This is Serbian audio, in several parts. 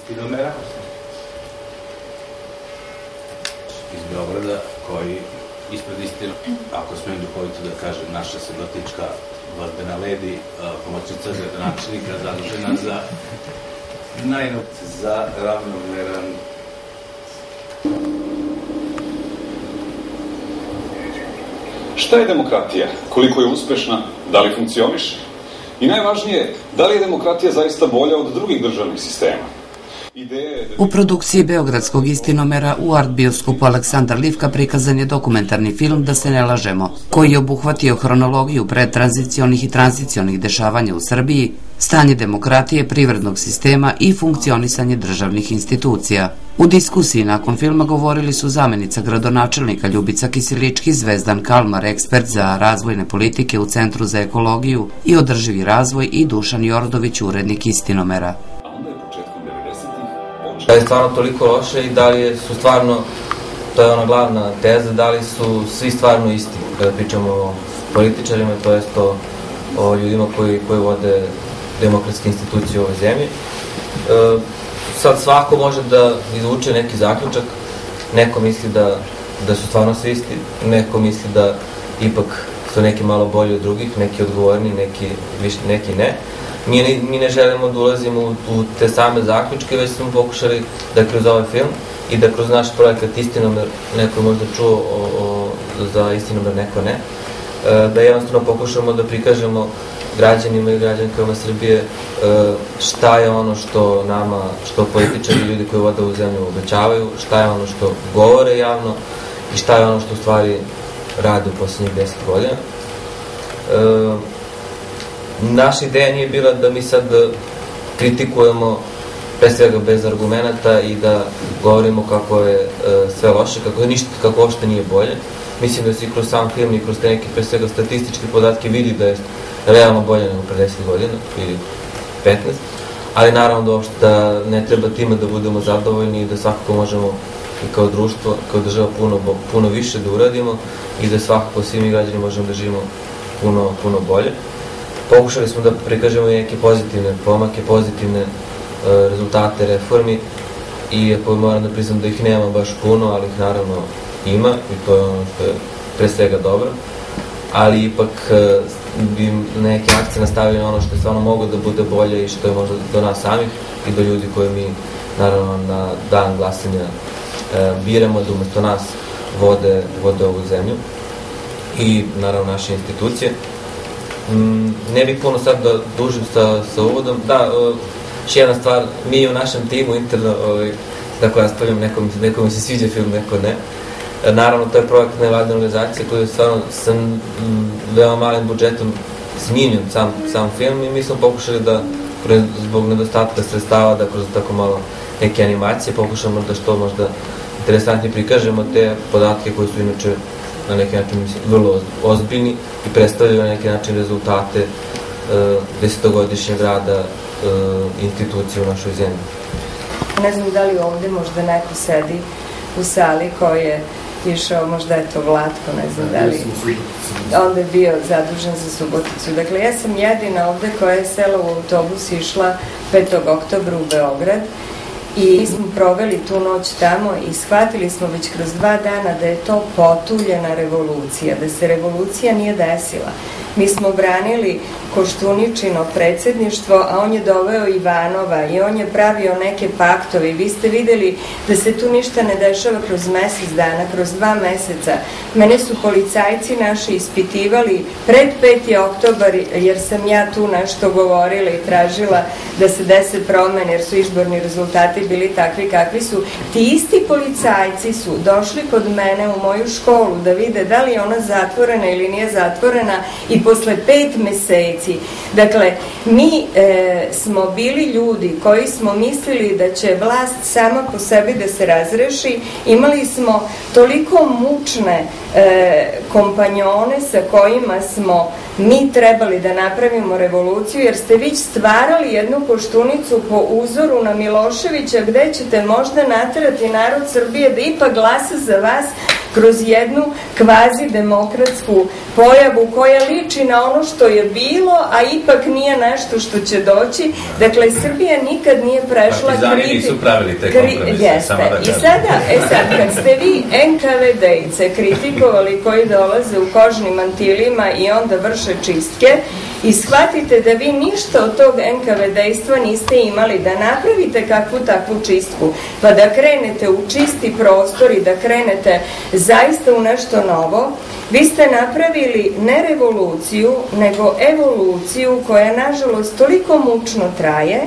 Istinomera iz Beograda, koji ispred istinu, ako smijem duhovito da kažem, naša se dotička Gvardena Ledi, pomoćnica gradonačelnika, zadužena za ravnomeran Šta je demokratija? Koliko je uspešna? Da li funkcioniše? I najvažnije, da li je demokratija zaista bolja od drugih državnih sistema? U produkciji Beogradskog Istinomera u art bioskopu Aleksandar Livka prikazan je dokumentarni film Da se ne lažemo, koji je obuhvatio hronologiju predtranzicionih i tranzicionih dešavanja u Srbiji, stanje demokratije, privrednog sistema i funkcionisanje državnih institucija. U diskusiji nakon filma govorili su zamenica gradonačelnika Ljubica Kisilički, Zvezdan Kalmar, ekspert za razvojne politike u Centru za ekologiju i održivi razvoj, i Dušan Jordović, urednik Istinomera. Da je stvarno toliko loše i da li su stvarno, to je ona glavna teza, da li su svi stvarno isti, kada pričamo o političarima, to jest o ljudima koji vode demokratske institucije u ovoj zemlji. Sad svako može da izvuče neki zaključak, neko misli da su stvarno svi isti, neko misli da ipak su neki malo bolji od drugih, neki odgovorni, neki ne. Mi ne želimo da ulazimo u te same zaključke, već smo pokušali da kroz ovaj film i da kroz naš projekat Istinomer, neko je možda čuo za Istinomer, neko ne, da jednostavno pokušamo da prikažemo građanima i građankama Srbije šta je ono što nama, što političari i ljudi koji vode u zemlju obećavaju, šta je ono što govore javno i šta je ono što u stvari rade u poslednjih 10 godina. Naša ideja nije bila da mi sad kritikujemo pre svega bez argumenta i da govorimo kako je sve loše, kako uopšte nije bolje. Mislim da se i kroz sam film i kroz te neke pre svega statističke podatke vidi da je realno bolje nego pre 10 godina ili 15, ali naravno da uopšte da ne treba time da budemo zadovoljni i da svakako možemo i kao društvo, kao država puno više da uradimo i da svakako svi mi građani možemo da živimo puno bolje. Pokušali smo da prikažemo i neke pozitivne pomake, pozitivne rezultate reformi, iako moram da priznam da ih nema baš puno, ali ih naravno ima i to je ono što je pre svega dobro, ali ipak bi neke akcije nastavili na ono što je stvarno moglo da bude bolje i što je možda do nas samih i do ljudi koje mi naravno na dan glasanja biramo da umesto nas vode ovu zemlju i naravno naše institucije. Ne bih puno sad da dužim sa uvodom. Da, još jedna stvar, mi u našem timu interno, tako ja stavljam, nekom se sviđa film, neko ne. Naravno, to je projekt nevladne organizacije koji je stvarno sa veoma malim budžetom snimljen sam film i mi smo pokušali da, zbog nedostatka sredstava, da kroz tako malo neke animacije pokušamo da što možda interesantnije prikažemo te podatke koji su inače na neki način vrlo ozbiljni i predstavljaju na neki način rezultate desetogodišnjeg rada institucije u našoj zemlji. Ne znam da li ovde možda neko sedi u sali koji je išao, možda je to Vlatko, ne znam da li onda je bio zadužen za Suboticu. Dakle, ja sam jedina ovde koja je sela u autobus išla 5. oktobra u Beograd i mi smo proveli tu noć tamo i shvatili smo već kroz 2 dana da je to potuljena revolucija, da se revolucija nije desila. Mi smo branili Koštuničino predsjedništvo, a on je doveo Ivanova i on je pravio neke paktove. Vi ste videli da se tu ništa ne dešava kroz mesec dana, kroz 2 meseca. Mene su policajci naši ispitivali pred 5. oktobar, jer sam ja tu nešto govorila i tražila da se dese promene, jer su izborni rezultati bili takvi kakvi su. Ti isti policajci su došli kod mene u moju školu da vide da li je ona zatvorena ili nije zatvorena i posle 5 meseci. Dakle, mi smo bili ljudi koji smo mislili da će vlast sama po sebi da se razreši. Imali smo toliko mučne kompanjone sa kojima smo mi trebali da napravimo revoluciju, jer ste vi stvarali jednu Koštunicu po uzoru na Miloševića, gde ćete možda naterati narod Srbije da ipak glasa za vas, kroz jednu kvazi-demokratsku pojavu koja liči na ono što je bilo, a ipak nije nešto što će doći. Dakle, Srbija nikad nije prešla Partizani nisu pravili te kompromise, samo da kažem. I sad, kad ste vi NKVD-ice kritikovali koji dolaze u kožnim mantilima i onda vrše čistke, i shvatite da vi ništa od tog NKVD-istva niste imali, da napravite kakvu takvu čistku, pa da krenete u čisti prostor i da krenete zaista u nešto novo, vi ste napravili ne revoluciju, nego evoluciju koja nažalost toliko mučno traje,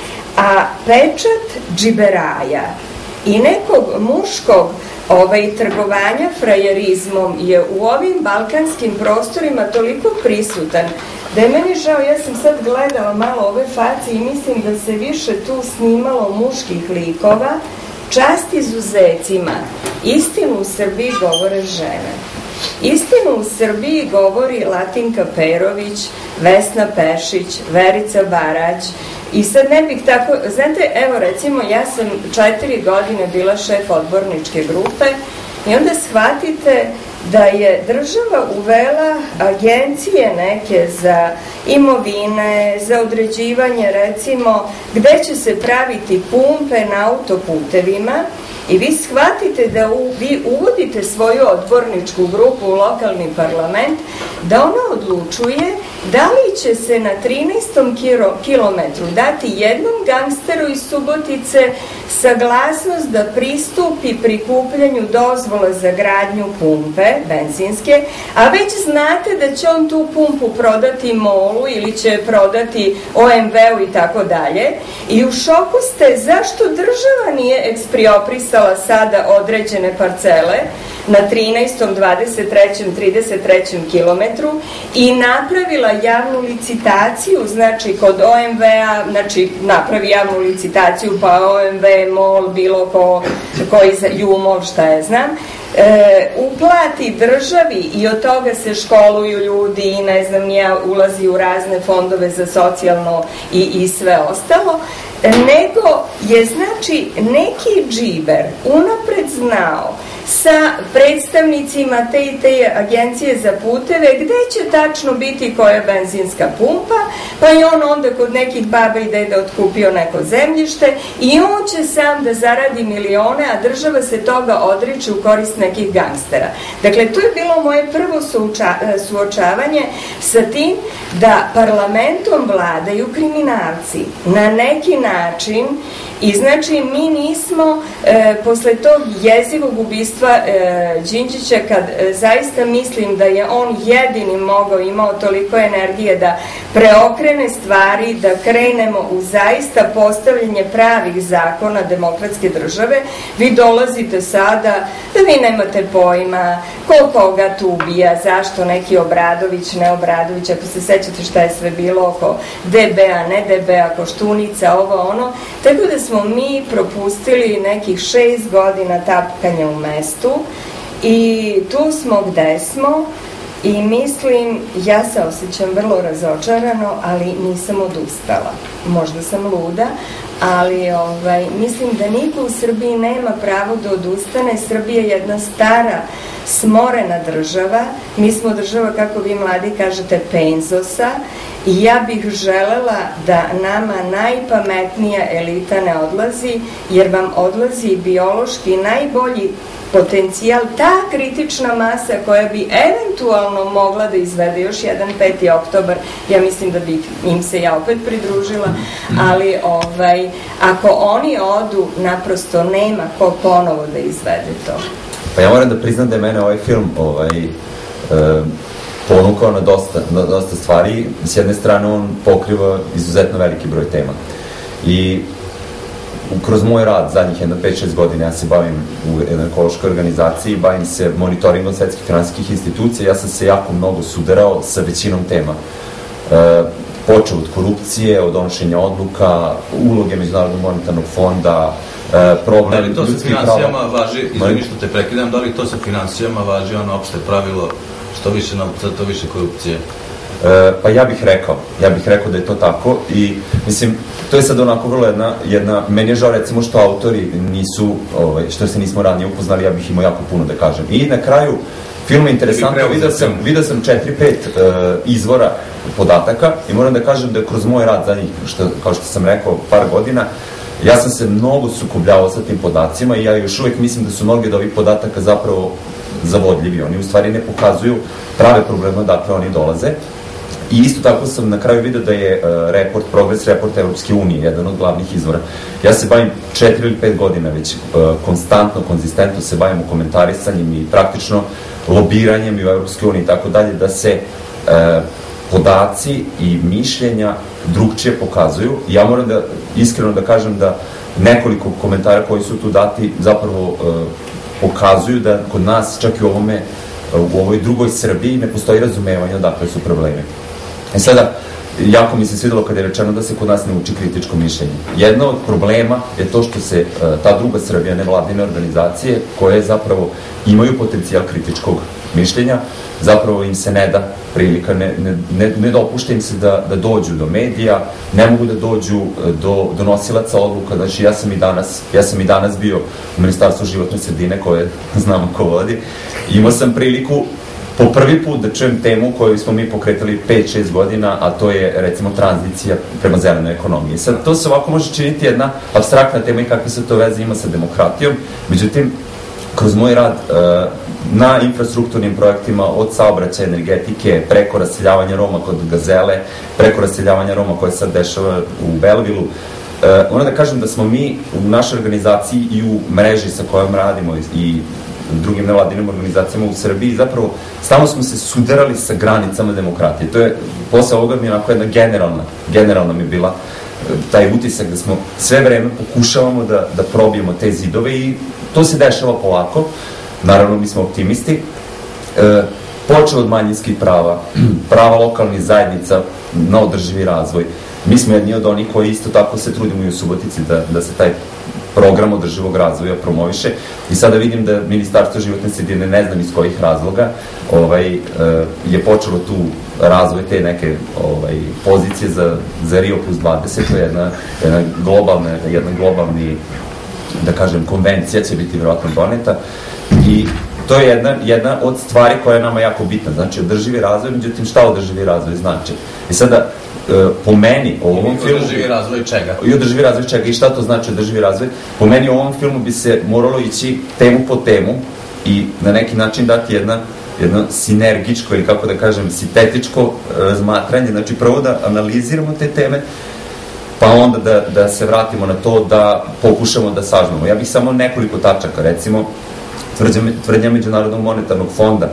a pečat džiberaja i nekog muškog trgovanja frajerizmom je u ovim balkanskim prostorima toliko prisutan da je meni žao. Ja sam sad gledala malo ove face i mislim da se više tu snimalo muških likova. Čast izuzecima. Istinu u Srbiji govore žene. Istinu u Srbiji govori Latinka Perović, Vesna Pešić, Verica Barać. I sad ne bih tako, znate, evo recimo ja sam 4 godine bila šef odborničke grupe i onda shvatite da je država uvela agencije neke za imovine, za određivanje recimo gde će se praviti pumpe na autoputevima i vi shvatite da vi uvodite svoju odborničku grupu u lokalni parlament, da ona odlučuje da li će se na 13. kilometru dati jednom gangsteru iz Subotice saglasnost da pristupi prikupljanju dozvola za gradnju pumpe benzinske, a već znate da će on tu pumpu prodati MOL-u ili će prodati OMV-u i tako dalje. I u šoku ste zašto država nije eksproprisala sada određene parcele na 13., 23., 33. kilometru i napravila javnu licitaciju, znači kod OMV-a, znači napravi javnu licitaciju pa OMV, MOL, bilo koji za Jumol, šta je znam, uplati državi i od toga se školuju ljudi i ne znam ja, ulazi u razne fondove za socijalno i sve ostalo, nego je znači neki džiber unapred znao sa predstavnicima te i te agencije za puteve gde će tačno biti koja benzinska pumpa, pa je on onda kod nekih baba i deda otkupio neko zemljište i on će sam da zaradi milione, a država se toga odriče u korist nekih gangstera. Dakle, to je bilo moje prvo suočavanje sa tim da parlamentom vladaju kriminalci na neki način. I znači mi nismo posle tog jezivog ubistva Đinđića, kad zaista mislim da je on jedini imao toliko energije da preokrene stvari, da krenemo u zaista postavljanje pravih zakona demokratske države, vi dolazite sada da vi nemate pojma koga tu ubija, zašto neki Obradović, ne Obradović, ako se sećate šta je sve bilo oko DB-a, ne DB-a, Koštunica, ovo ono, tako da smo mi propustili nekih 6 godina tapkanja u mestu i tu smo gde smo i mislim, ja se osjećam vrlo razočarano, ali nisam odustala. Možda sam luda, ali mislim da niko u Srbiji nema pravo da odustane. Srbija je jedna stara, smorena država. Mi smo država, kako vi mladi kažete, penzosa, i ja bih želela da nama najpametnija elita ne odlazi, jer vam odlazi biološki najbolji potencijal, ta kritična masa koja bi eventualno mogla da izvede još jedan 5. oktobar, ja mislim da bih im se ja opet pridružila, ali ako oni odu, naprosto nema ko ponovo da izvede to. Pa ja moram da priznam da je mene ovaj film ponukao na dosta stvari. S jedne strane on pokriva izuzetno veliki broj tema i kroz moj rad zadnjih 5-6 godina ja se bavim u jednoj ekološkoj organizaciji, bavim se monitoringom svetskih finansijskih institucija. Ja sam se jako mnogo sudarao sa većinom tema, počeo od korupcije, od donošenja odluka, uloge Međunarodnog monetarnog fonda, problem ljudskih prava. Da li to sa finansijama važi, izvini što te prekidam, da li to sa finansijama važi ono opšte pravilo što više novca, to više korupcije? Pa ja bih rekao da je to tako i mislim, to je sad onako vrlo jedna, meni je žao recimo što autori nisu, što se nismo ranije upoznali, ja bih imao jako puno da kažem. I na kraju, film je interesantno, vidio sam 4-5 izvora podataka i moram da kažem da kroz moj rad zadnjih, kao što sam rekao, par godina, ja sam se mnogo sukobljavao sa tim podacima i ja još uvek mislim da su mnogi od ovih podataka zapravo zavodljivi. Oni u stvari ne pokazuju prave probleme odakle oni dolaze. I isto tako sam na kraju vidio da je Progress report Evropske unije jedan od glavnih izvora. Ja se bavim 4 ili 5 godina već konzistentno se bavim u komentarisanjem i praktično lobiranjem i u Evropske uniji i tako dalje, da se podaci i mišljenja drugčije pokazuju. Ja moram da iskreno da kažem da nekoliko komentara koji su tu dati zapravo pokazuju da kod nas, čak i u ovoj drugoj Srbiji, ne postoji razumevanje odakle su problemi. Sada, jako mi se svidelo kada je rečeno da se kod nas ne uči kritičko mišljenje. Jedno od problema je to što se ta druga Srbija, nevladine organizacije, koje zapravo imaju potencijal kritičkog mišljenja, zapravo im se ne da prilika, ne dopušta im se da dođu do medija, ne mogu da dođu do nosilaca odluka. Znači, ja sam i danas bio u Ministarstvu životne sredine, koje znamo ko vodi, imao sam priliku po prvi put da čujem temu koju smo mi pokretali 5-6 godina, a to je, recimo, tranzicija prema zelenoj ekonomiji. Sad, to se ovako može činiti jedna apstraktna tema i kakve se to veze ima sa demokratijom, međutim, kroz moj rad na infrastrukturnim projektima od saobraćaja, energetike, preko raseljavanja Roma kod Gazele, preko raseljavanja Roma koje sad dešava u Belvilu, moram da kažem da smo mi u našoj organizaciji i u mreži sa kojom radimo i drugim nevladinim organizacijama u Srbiji, zapravo stalno smo se sudarali sa granicama demokratije. To je, posle ovoga mi je onako jedna generalna mi je bila taj utisak da smo sve vreme pokušavamo da probijemo te zidove i to se dešava polako. Naravno, mi smo optimisti. Počeo od manjinskih prava lokalnih zajednica na održivi razvoj. Mi smo jedni od onih koji isto tako se trudimo i u Subotici da se taj program održivog razvoja promoviše i sada vidim da Ministarstvo životne sredine, ne znam iz kojih razloga, je počelo tu razvoj te neke pozicije za Rio plus 20, to je jedna globalni, da kažem, konvencija će biti vjerojatno doneta i to je jedna od stvari koja je nama jako bitna, znači održivi razvoj, međutim šta održivi razvoj znači? I sada, po meni, u ovom filmu... Održivi razvoj čega? I održivi razvoj čega, i šta to znači održivi razvoj? Po meni u ovom filmu bi se moralo ići temu po temu i na neki način dati jedno sinergičko ili kako da kažem, sintetičko razmatranje, znači prvo da analiziramo te teme, pa onda da se vratimo na to da pokušamo da sažmemo. Ja bih samo nekoliko tačaka, recimo, tvrdnja Međunarodnog monetarnog fonda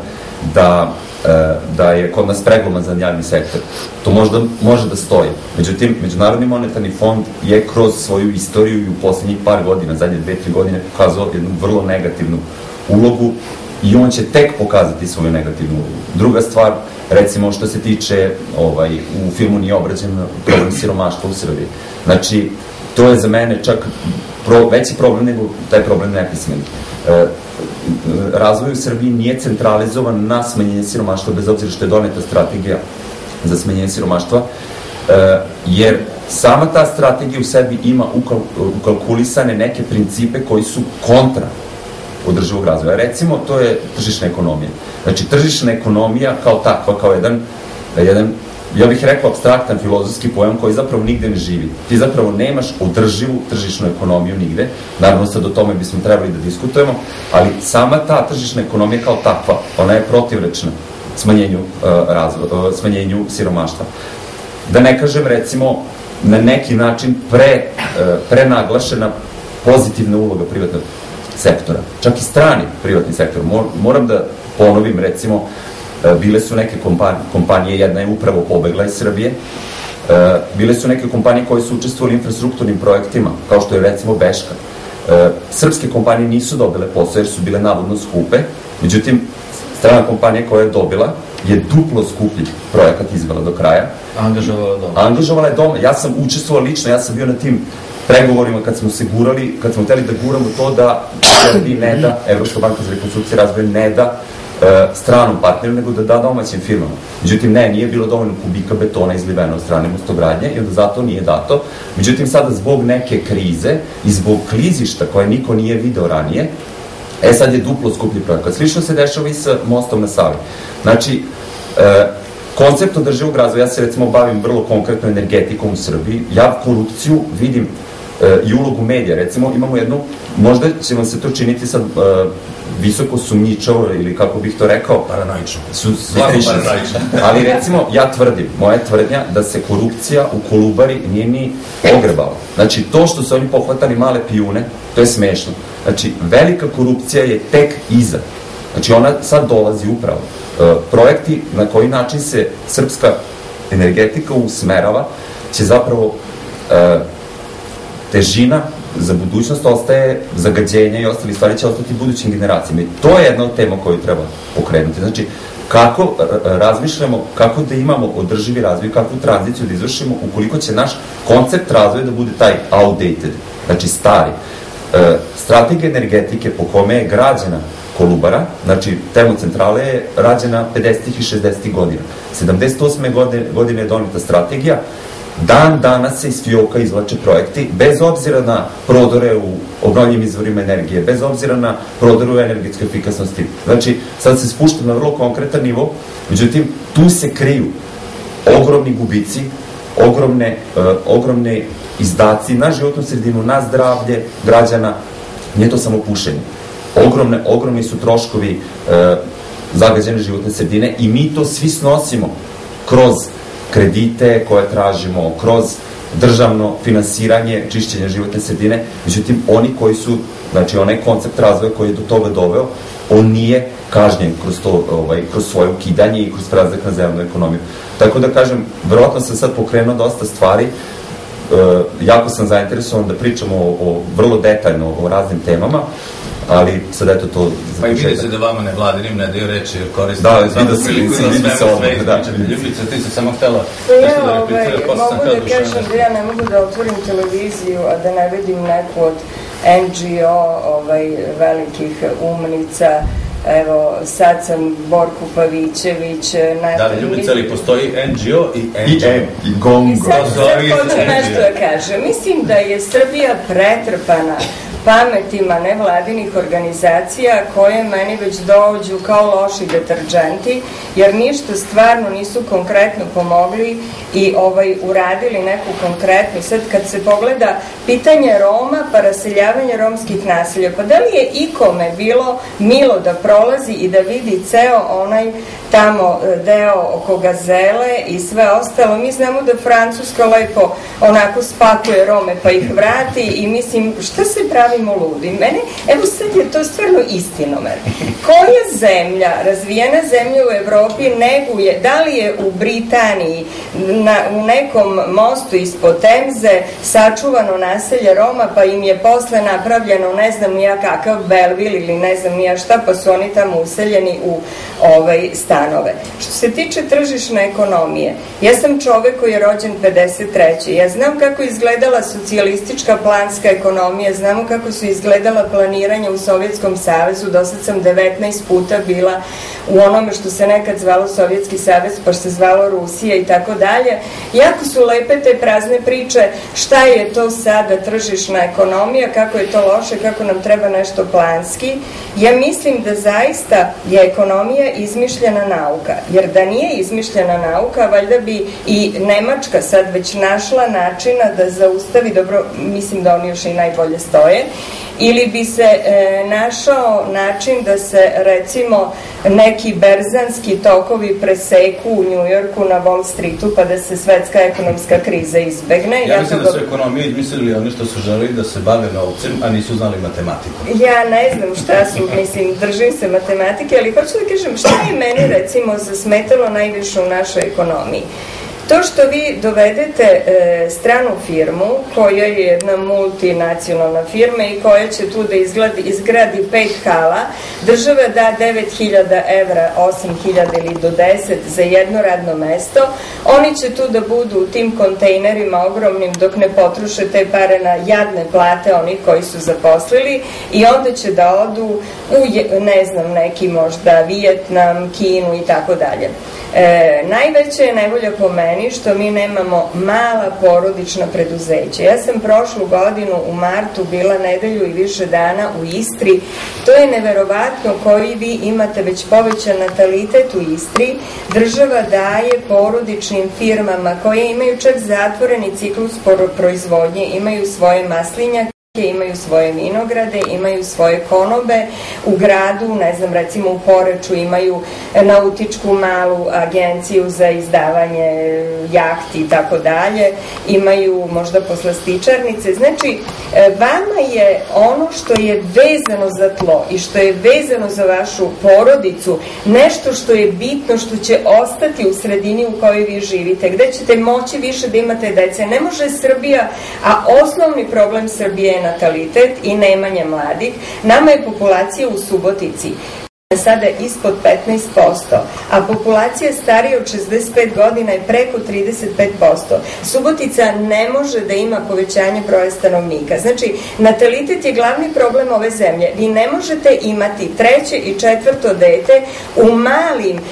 da je kod nas preglomazan javni sektor. To možda može da stoji. Međutim, Međunarodni monetarni fond je kroz svoju istoriju i u poslednjih par godina, zadnje 2-3 godine, pokazao jednu vrlo negativnu ulogu i on će tek pokazati svoju negativnu ulogu. Druga stvar, recimo što se tiče, u filmu nije obrađen problem siromaštva u Srbiji. Znači, to je za mene čak veći problem nego taj problem nepismeni. Razvoj u Srbiji nije centralizovan na smanjenje siromaštva, bez obzira što je doneta strategija za smanjenje siromaštva, jer sama ta strategija u sebi ima ukalkulisane neke principe koji su kontra održivog razvoja. Recimo, to je tržišna ekonomija. Znači, tržišna ekonomija kao takva, kao jedan, ja bih rekao, apstraktan filozofski pojam koji zapravo nigde ne živi. Ti zapravo nemaš održivu tržišnu ekonomiju nigde. Naravno, sad o tome bismo trebali da diskutujemo, ali sama ta tržišna ekonomija kao takva, ona je protivrečna smanjenju siromaštva. Da ne kažem, recimo, na neki način prenaglašena pozitivna uloga privatnog sektora. Čak i strani privatni sektor. Moram da ponovim, recimo, bile su neke kompanije, jedna je upravo pobegla iz Srbije, bile su neke kompanije koje su učestvovali u infrastrukturnim projektima, kao što je recimo Beška. Srpske kompanije nisu dobile posao jer su bile navodno skupe, međutim, strana kompanija koja je dobila je duplo skuplji projekat izvela do kraja. Angažovala je doma. Ja sam učestvovao lično, ja sam bio na tim pregovorima kad smo hteli da guramo to da Srbiji ne da, Evropska banka za rekonstrukciju i razvoj ne da stranom partneru, nego da da domaćim firmama. Međutim, nije bilo dovoljno kubika betona izliveno od strane Mostogradnje i onda zato nije dato. Međutim, sada zbog neke krize i zbog klizišta koje niko nije video ranije, sad je duplo skuplji projekat. Slično se dešava i sa mostom na Savi. Znači, koncept održivog razvoja, ja se recimo bavim vrlo konkretno energetikom u Srbiji, ja korupciju vidim i ulogu medija, recimo imamo jednu, možda će vam se to činiti sad visoko sumnjičavo ili kako bih to rekao, paranoično, ali recimo ja tvrdim, moja tvrdnja da se korupcija u Kolubari nije ni ogrebala. Znači to što su oni pohvatali male pijune, to je smešno. Znači velika korupcija je tek iza. Znači ona sad dolazi upravo. Projekti na koji način se srpska energetika usmerava će zapravo težina za budućnost ostaje zagađenja i ostali stvari će ostati budućim generacijama. I to je jedna od tema koju treba pokrenuti. Znači, kako razmišljamo, kako da imamo održivi razvoj, kakvu tranziciju da izvršimo ukoliko će naš koncept razvoja da bude taj outdated, znači stari. Strategija energetike po kome je građena Kolubara, znači termocentrale je rađena 50. i 60. godina. 78. godine je doneta strategija, dan danas se iz fioka izvlače projekti, bez obzira na prodore u obnovljivim izvorima energije, bez obzira na prodore u energetskoj efikasnosti. Znači, sad se spušta na vrlo konkretan nivo, međutim, tu se kriju ogromni gubici, ogromne izdaci na životnu sredinu, na zdravlje građana, nije to samo pušenje. Ogromni su troškovi zagađene životne sredine i mi to svi snosimo kroz kredite koje tražimo, kroz državno finansiranje, čišćenja životne sredine, međutim, oni koji su, znači onaj koncept razvoja koji je do toga doveo, on nije kažnjen kroz svoje ukidanje i kroz prelazak na zelenu ekonomiju. Tako da kažem, verovatno sam sad pokrenuo dosta stvari, jako sam zainteresovan da pričamo vrlo detaljno o raznim temama, ali sad eto to... Pa i vidi se da vama nevladinim ne daju reći jer koristite... Da, vidi se odmah, da. Ljubica, ti se samo htela... Mogu da kažem da ja ne mogu da otvorim televiziju, a da ne vidim neku od NGO velikih umnica. Evo, sad sam Borku Pavićević... Da li, Ljubica, ali postoji NGO i NGO? I GONGO. I sad hoću nešto da kažem. Mislim da je Srbija pretrpana pametima nevladinih organizacija koje meni već dođu kao loši deterđenti, jer ništa stvarno nisu konkretno pomogli i uradili neku konkretnu. Sad kad se pogleda pitanje Roma pa raseljavanje romskih naselja, pa da li je ikome bilo milo da prolazi i da vidi ceo onaj tamo deo oko Gazele i sve ostalo? Mi znamo da Francuska lepo onako spakuje Rome pa ih vrati i mislim, šta se pravimo ludi? Evo sad je to stvarno istinomer. Koja zemlja, razvijena zemlja u Evropi neguje, da li je u Britaniji u nekom mostu ispod Temze sačuvano naselje Roma pa im je posle napravljeno ne znam nija kakav Belville ili ne znam nija šta pa su oni tamo useljeni u stanove. Što se tiče tržišne ekonomije, ja sam čovek koji je rođen 53. Ja znam kako izgledala socijalistička planska ekonomija, znamo kako su izgledala planiranja u Sovjetskom savezu, dosad sam 19 puta bila u onome što se nekad zvalo Sovjetski savez, pa što se zvalo Rusija i tako dalje. Jako su lepe te prazne priče, šta je to sada tržišna ekonomija, kako je to loše, kako nam treba nešto planski. Ja mislim da zaista je ekonomija izmišljena nauka, jer da nije izmišljena nauka, valjda bi i Nemačka sad već našla načina da zaustavi, dobro, mislim da oni još i najbolje stoje, ili bi se našao način da se recimo neki berzanski tokovi preseku u Njujorku na Wall Streetu pa da se svetska ekonomska kriza izbegne. Ja mislim da su ekonomije izmislili oni što su želeli da se bave novcem, a nisu znali matematiku. Ja ne znam šta su, mislim, držim se matematike, ali hoću da kažem šta je meni recimo zasmetalo najviše u našoj ekonomiji. To što vi dovedete stranu firmu, koja je jedna multinacionalna firma i koja će tu da izgradi 5 hala, država da 9.000 evra, 8.000 ili do 10 za jedno radno mesto, oni će tu da budu u tim kontejnerima ogromnim dok ne potroše te pare na jadne plate onih koji su zaposlili i onda će da odu u, ne znam, neki možda Vijetnam, Kinu i tako dalje. Najveća je nevolja po meni što mi nemamo mala porodična preduzeća. Ja sam prošlu godinu u martu bila nedelju i više dana u Istri. To je neverovatno koji vi imate već povećan natalitet u Istri. Država daje porodičnim firmama koje imaju čak zatvoreni ciklus proizvodnje, imaju svoje maslinjake, imaju svoje vinograde, imaju svoje konobe u gradu, ne znam, recimo u Poreču imaju nautičku malu agenciju za izdavanje jahti i tako dalje, imaju možda poslastičarnice. Znači, vama je ono što je vezano za tlo i što je vezano za vašu porodicu nešto što je bitno, što će ostati u sredini u kojoj vi živite, gde ćete moći više da imate dece. Ne može Srbija, a osnovni problem Srbije je natalitet i nemanje mladih. Nama je populacija u Subotici sada ispod 15%, a populacija starija od 65 godina je preko 35%. Subotica ne može da ima povećanje broja stanovnika. Znači, natalitet je glavni problem ove zemlje. Vi ne možete imati treće i četvrto dete u malim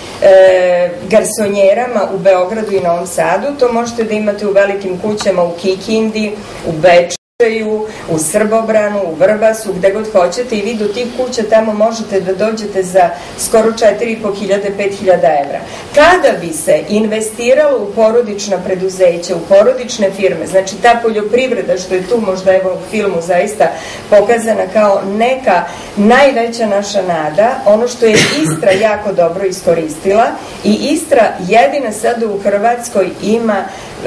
garsonjerama u Beogradu i Novom Sadu. To možete da imate u velikim kućama u Kikindi, u Beču, u Srbobranu, u Vrbasu, gde god hoćete i vi do tih kuća tamo možete da dođete za skoro 4.500-5.000 evra. Kada bi se investiralo u porodična preduzeća, u porodične firme, znači ta poljoprivreda što je tu možda evo u filmu zaista pokazana kao neka najveća naša nada, ono što je Istra jako dobro iskoristila i Istra jedina sada u Hrvatskoj ima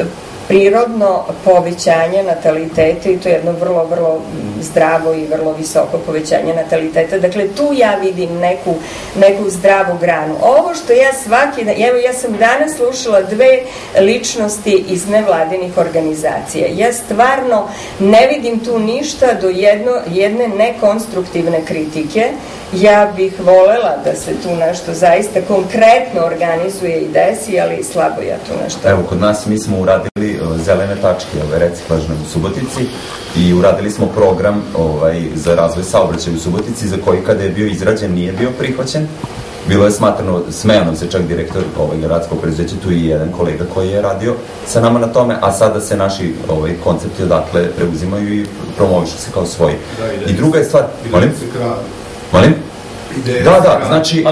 prirodno povećanje nataliteta i to je jedno vrlo, vrlo zdravo i vrlo visoko povećanje nataliteta. Dakle, tu ja vidim neku zdravu granu. Ovo što ja svaki dan, evo ja sam danas slušala 2 ličnosti iz nevladinih organizacija. Ja stvarno ne vidim tu ništa do jedne nekonstruktivne kritike. Ja bih volela da se tu nešto zaista konkretno organizuje i desi, ali slabo ja tu nešto. Evo, kod nas mi smo uradili zelene tačke, reciklažne u Subotici i uradili smo program za razvoj saobraćaja u Subotici za koji kada je bio izrađen nije bio prihvaćen. Bilo je smatrano, smejao nam se čak direktor gradskog preduzeća, tu i jedan kolega koji je radio sa nama na tome, a sada se naši koncepti odatle preuzimaju i promovišu se kao svoji. I druga je stvar... Molim? Da, znači,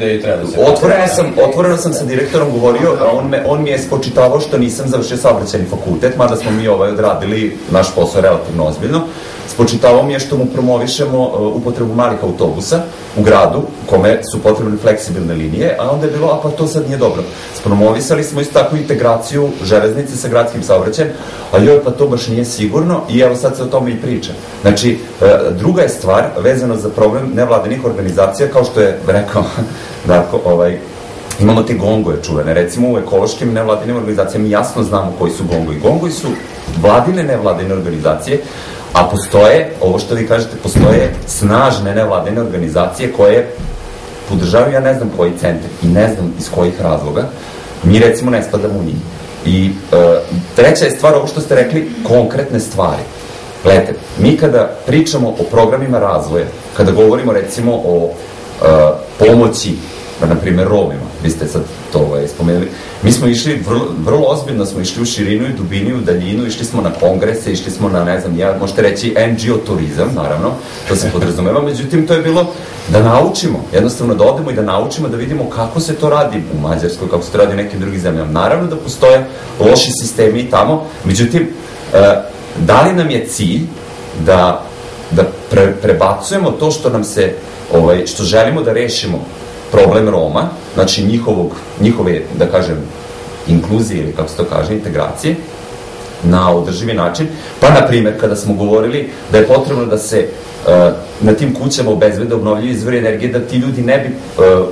otvoreno sam sa direktorom govorio, on mi je spočitavao što nisam završio saobraćajni fakultet, mada smo mi odradili naš posao relativno ozbiljno. Spočitavao mi je što mu promovišemo upotrebu malih autobusa u gradu, kome su potrebne fleksibilne linije, a onda je bilo, pa to sad nije dobro. Promovisali smo isto takvu integraciju železnice sa gradskim saobraćajem, a pa to baš nije sigurno i evo sad se o tome i priča. Znači, druga je stvar vezano za problem nevladinih organizacija, kao što je rekao Darko, imamo te gongoje čuvene, recimo u ekološkim nevladinim organizacijama jasno znamo koji su gongoji. Gongoji su vladine nevladine organizacije, a postoje, ovo što vi kažete, postoje snažne nevladine organizacije koje podržavaju, ja ne znam koji centar i ne znam iz kojih razloga, mi recimo ne spadamo u njih. I treća je stvar, ovo što ste rekli, konkretne stvari. Gledajte, mi kada pričamo o programima razvoja, kada govorimo recimo o pomoći, na primjer Romima, vi ste sad to spomenuli, mi smo išli, vrlo ozbiljno smo išli u širinu i dubinu, u daljinu, išli smo na kongrese, išli smo na, ne znam, možete reći NGO turizam, naravno, to se podrazumeva, međutim to je bilo da naučimo, jednostavno da odemo i da naučimo, da vidimo kako se to radi u Mađarskoj, kako se to radi u nekim drugim zemljama. Naravno da postoje loši sistemi i tamo, međutim, da li nam je cilj da prebacujemo to što nam se, što želimo da rešimo problem Roma, znači njihove, da kažem, inkluzije ili kako se to kaže, integracije, na održivi način, pa na primjer kada smo govorili da je potrebno da se na tim kućama obezbede obnovljivi izvori energije, da ti ljudi ne bi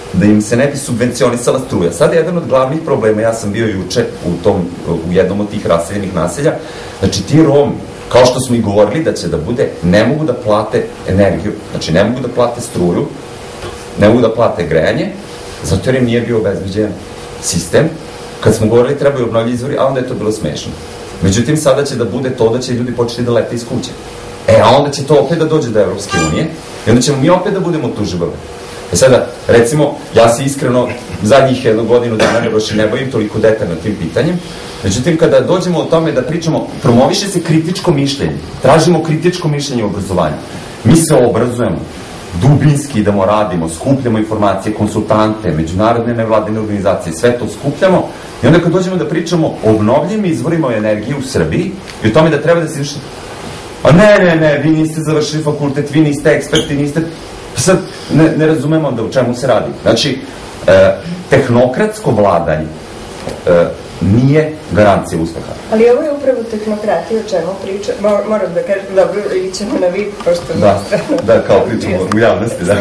da im se ne bi subvencionisala struja. Sada je jedan od glavnih problema, ja sam bio juče u jednom od tih raseljenih naselja, znači ti Romi, kao što smo i govorili da će da bude, ne mogu da plate energiju, znači ne mogu da plate struju, ne mogu da plate grejanje, zato jer im nije bio obezbeđen sistem. Kad smo govorili trebaju obnovljivi izvori, a onda je to bilo smešno. Međutim, sada će da bude to da će ljudi početi da lete iz kuće. A onda će to opet da dođe do Evropske unije i onda ćemo mi opet da budemo tužibave. Sada, recimo, ja se iskreno zadnjih jednu godinu dana ne bavim toliko detaljno tim pitanjem. Međutim, kada dođemo o tome da pričamo, promoviše se kritičko mišljenje. Tražimo kritičko mišljenje u obrazovanju. Mi se obrazujemo, dubinski idemo, radimo, skupljamo informacije, konsultante, međunarodne nevladine organizacije, sve to skupljamo i onda kad dođemo da pričamo o obnovljivim izvorima energije u Srbiji i o tome da treba da se izvrši, a ne, vi niste završili fakultet, vi niste eksperti, niste... Sad, ne razumemo onda u čemu se radi. Znači, tehnokratsko vladanje nije garancija uspeha. Ali ovo je upravo tehnokratija, o čemu priča, moram da kažem, dobro, ili ćemo na vid, pošto... Da, kao pričamo u javnosti, da.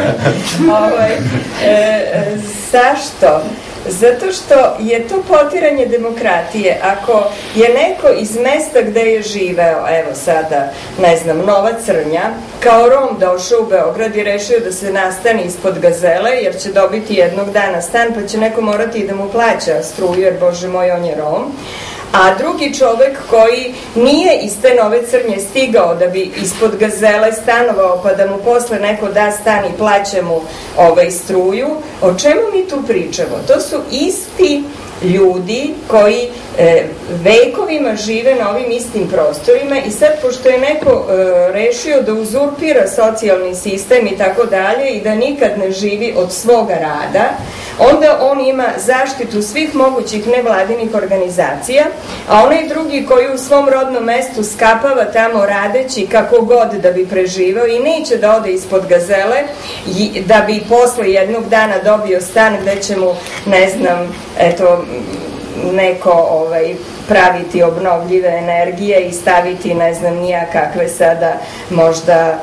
Zašto? Zato što je to potiranje demokratije. Ako je neko iz mesta gde je živeo, evo sada, ne znam, Nova Crnja, kao Rom došao u Beograd i rešio da se nastani ispod Gazele, jer će dobiti jednog dana stan, pa će neko morati i da mu plaća struju, jer, Bože moj, on je Rom. A drugi čovek koji nije iz te Nove Crnje stigao da bi ispod Gazele stanovao, pa da mu posle neko da stan i plaća mu struju, o čemu mi tu pričamo? To su isti ljudi koji vekovima žive na ovim istim prostorima i sad, pošto je neko rešio da uzurpira socijalni sistem i tako dalje i da nikad ne živi od svoga rada, onda on ima zaštitu svih mogućih nevladinih organizacija, a onaj drugi koji u svom rodnom mestu skapava tamo radeći kako god da bi preživao i neće da ode ispod Gazele da bi posle jednog dana dobio stan gde će mu, ne znam, eto, neko praviti obnovljive energije i staviti, ne znam, nija kakve sada možda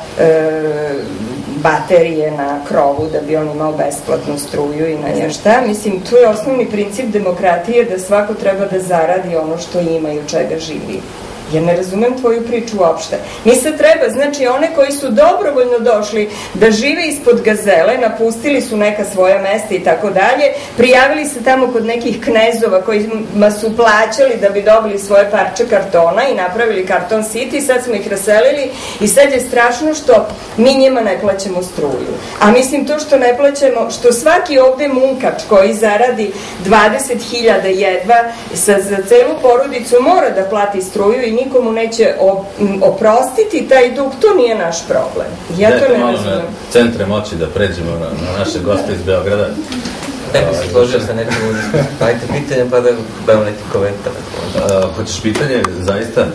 baterije na krovu da bi on imao besplatnu struju i na šta. Mislim, tu je osnovni princip demokratije da svako treba da zaradi ono što ima i od čega živi. Jer ne razumem tvoju priču uopšte. Mi se treba, znači one koji su dobrovoljno došli da žive ispod Gazele, napustili su neka svoja mesta i tako dalje, prijavili se tamo kod nekih knezova kojima su plaćali da bi dobili svoje parče kartona i napravili karton city, sad smo ih raselili i sad je strašno što mi njima ne plaćamo struju. A mislim to što ne plaćamo, što svaki ovde munkač koji zaradi 20.000 jedva za celu porodicu mora da plati struju i nikomu neće oprostiti taj dug, to nije naš problem. Ja to ne razumem. Centre moći da pređemo na naše goste iz Beograda. Ne bi se složio sa nekim ajte pitanje pa da damo neki komentar. Hoćeš pitanje, zaista?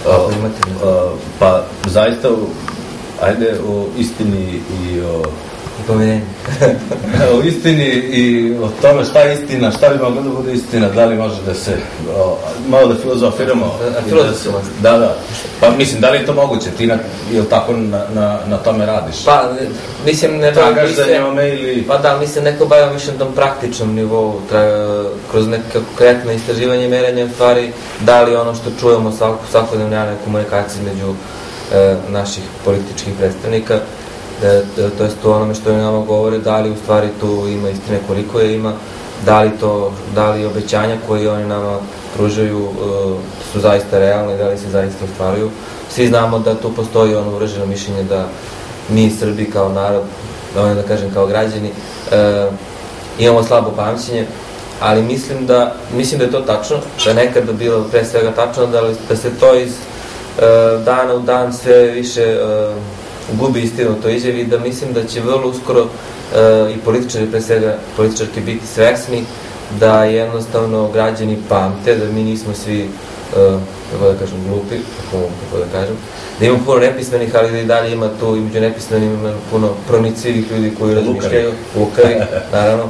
Pa zaista, ajde o istini i o pomirenju. O istini i o tome šta je istina, šta bi moglo da bude istina, da li može da se malo da filozofiramo. Da. Pa mislim, da li je to moguće? Ti je li tako na tome radiš? Pa, mislim, ne tragaš za njome ili... Pa da, mislim, neko bavim više na tom praktičnom nivou, kroz neke konkretne istraživanje i merenje stvari, da li ono što čujemo svakodnevno javne komunikacije među naših političkih predstavnika, to je to onome što je nama govore, da li u stvari tu ima istine, koliko je ima, da li obećanja koje oni nama pružaju su zaista realne, da li se zaista ostvaruju. Svi znamo da tu postoji ono uvreženo mišljenje da mi Srbi kao narod, da kažem kao građani, imamo slabo pamćenje, ali mislim da je to tačno, da je nekada bilo pre svega tačno, da se to iz dana u dan sve više gubi istinu to izjavi, da mislim da će vrlo uskoro i političari, pre svega političarki, biti svesni da jednostavno građani pamte, da mi nismo svi, kako da kažem, glupi, kako da kažem, da ima puno nepismenih, ali da i dalje ima tu i među nepismenim ima puno pronicljivih ljudi koji razmišljaju, lukari, naravno,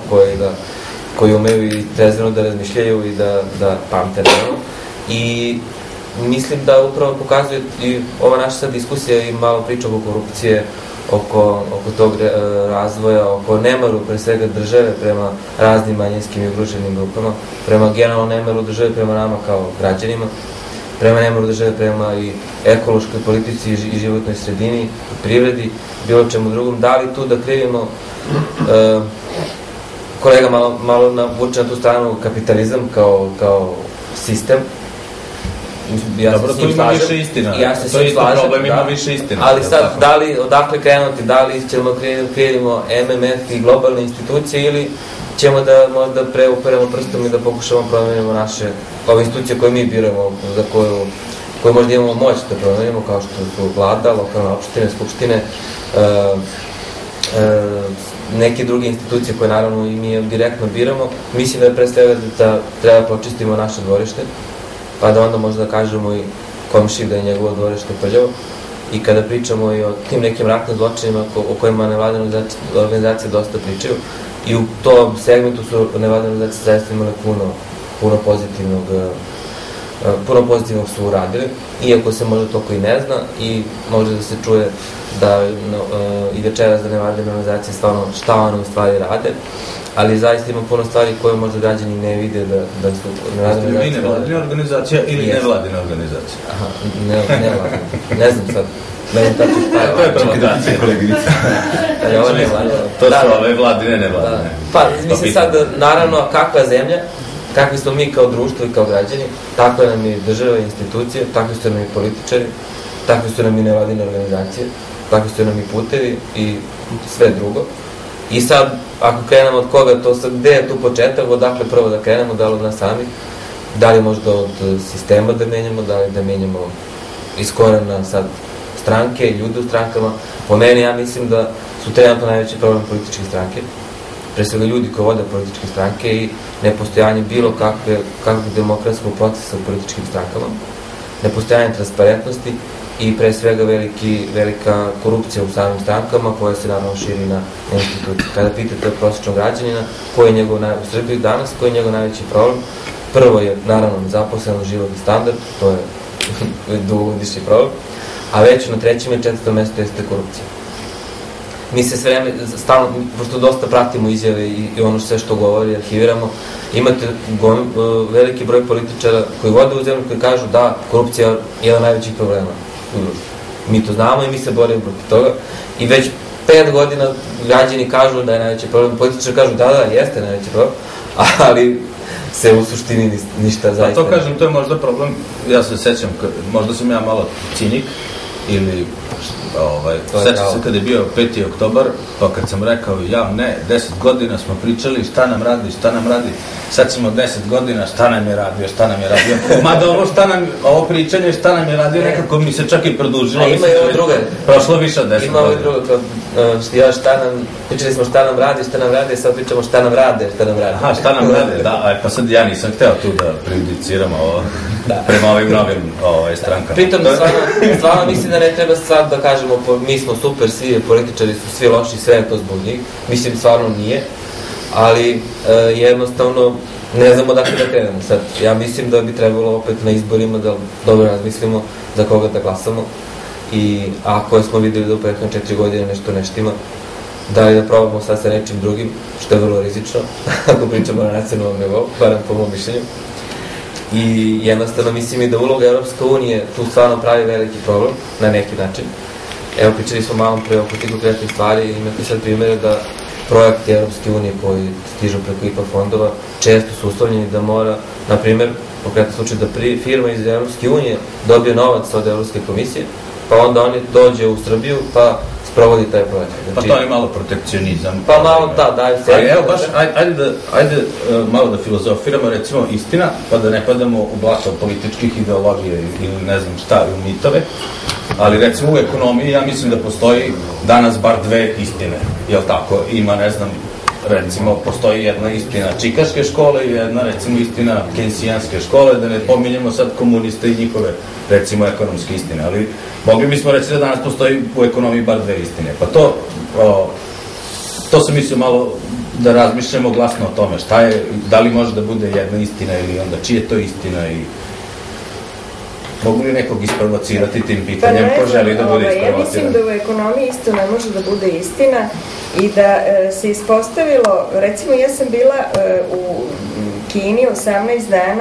koji umeju i trezveno da razmišljaju i da pamte, naravno. I mislim da upravo pokazuje i ova naša sad diskusija i malo priča oko korupcije, oko tog razvoja, oko nemaru pre svega države prema raznim manjinskim i ugroženim grupama, prema generalno nemaru države prema nama kao građanima, prema nemaru države prema i ekološkoj politici i životnoj sredini, i privredi, bilo čemu drugom. Da li tu da krivimo, kolega malo navuče na tu stranu kapitalizam kao sistem. Dobro, tu ima više istina. To je isto problem, ima više istina. Ali sad, da li, odakle krenuti, da li ćemo krenimo MMF i globalne institucije ili ćemo da možda preuperemo prstom i da pokušamo promenimo naše, ove institucije koje mi biramo, za koju možda imamo moć da promenimo, kao što su vlada, lokalne opštine, skupštine, neke druge institucije koje naravno i mi direktno biramo. Mislim da pre svega da treba počistimo naše dvorište, pa da onda možda kažemo i komšiji da je njegovo dvorište prljavo. I kada pričamo i o tim nekim ratnim zločinima o kojima nevladine organizacije dosta pričaju, i u tom segmentu su nevladine organizacije zaista imale puno pozitivnog su uradili, iako se možda toliko i ne zna i može da se čuje da i večeras da nevladine organizacije stvarno šta one u stvari rade, ali zaista ima puno stvari koje možda građani ne vide da su nevladine organizacije ili nevladine organizacije? Aha, nevladine, ne znam sad. Ne znam tačno šta je. To je provokacija, koleginica. To su ove vladine, nevladine. Pa, mislim sad, naravno, kakva zemlja, kakvi smo mi kao društvo i kao građani, takva nam je država i institucije, takvi su nam i političari, takvi su nam i nevladine organizacije, takvi su nam i putevi i sve drugo. I sad, ako krenemo od koga, to sad, gde je tu početak, odakle prvo da krenemo, da li od nas sami, da li možda od sistema da menjamo, da li da menjamo iz korena sad stranke, ljudi u strankama. Po meni, ja mislim da su trenutno najveći problem političke stranke, pre svega ljudi koji vode političke stranke i nepostojanje bilo kakvog demokratskog procesa u političkim strankama, nepostojanje transparentnosti i pre svega velika korupcija u samim strankama koja se naravno širi na institucije. Kada pitate prosječnog građanina koji je njegov u Srbiji danas, koji je njegov najveći problem, prvo je naravno nezaposlenost, životni standard, to je dugogodišnji problem, a već na trećem i četvrtom mestu jeste korupcija. Mi se sve vreme, stalno, pošto dosta pratimo izjave i ono sve što govori, arhiviramo, imate veliki broj političara koji vode u zemlju koji kažu da korupcija je jedan najvećih problema u društvu. Mi to znamo i mi se borimo protiv toga i već 5 godina građani kažu da je najveći problem, političari kažu da, jeste najveći problem, ali se u suštini ništa zaista... A to kažem, to je možda problem, ja se sećam, možda sam ja malo cinik, ili sećam se kada je bio 5. oktobar, pa kad sam rekao, 10 godina smo pričali šta nam radi, sad ćemo 10 godina šta nam je radio, mada ovo pričanje šta nam je radio, nekako mi se čak i produžilo, a ima i ovo druge, prošlo više od 10 godina. Ima ovo druge, pričali smo šta nam radi, sad pričamo šta nam rade. Aha, šta nam rade, da, pa sad ja nisam hteo tu da prejudiciram ovo prema ovim novim strankama. Pritom, stvarno mislim da ne treba sad da kažemo mi smo super, svi političari su svi loši, sve je to zbog njih. Mislim, stvarno nije, ali jednostavno ne znamo dakle da krenemo sad. Ja mislim da bi trebalo opet na izborima da dobro razmislimo za koga da glasamo i ako smo videli da u prethodne 4 godine nešto ne štima, da li da probamo sad sa nečim drugim, što je vrlo rizično, ako pričamo na nacionalnom nivou, barem po mom mišljenju. I jednostavno mislim i da uloga Europske unije tu stvarno pravi veliki problem, na neki način. Evo, pričali smo malo pre oko tih konkretnih stvari, imate sad primjere da projekti Europske unije koji stižu preko IPA fondova često su uslovljeni da mora, na primjer, konkretan slučaj da firma iz Europske unije dobije novac od Europske komisije, pa onda oni dođe u Srbiju pa sprovodi taj projekt. Pa to je malo protekcionizam. Pa malo daju se. Ali evo baš, ajde malo da filozofiramo, recimo istina, pa da ne padamo u blato političkih ideologija ili ne znam šta, u mitove, ali recimo u ekonomiji ja mislim da postoji danas bar 2 istine, jel tako? Ima, ne znam, recimo postoji jedna istina čikaške škole i jedna recimo istina kensijanske škole, da ne pominjemo sad komuniste i njihove recimo ekonomske istine, ali mogli bismo reći da danas postoji u ekonomiji bar 2 istine. Pa to sam mislio malo da razmišljamo glasno o tome, šta je, da li može da bude jedna istina ili onda čija je to istina i mogu li nekog isprovocirati tim pitanjem, ko želi da bude isprovociran? Ja mislim da u ekonomiji isto ne može da bude istina i da se ispostavilo, recimo ja sam bila u Kini 18 dana,